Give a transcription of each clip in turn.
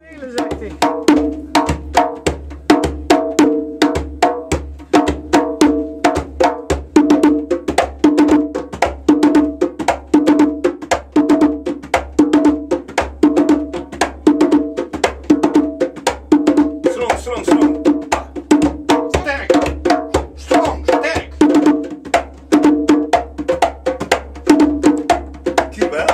Hele zegt hij. Strong. Sterk. Strong, sterk. Keep hè?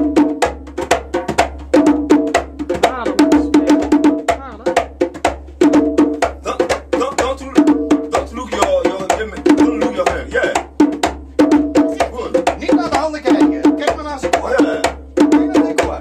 Don't look your hand. Yeah. Goed. Niet naar de handen kijken. Kijk maar naar Zekoua. Ja. Kijk naar Zekoua.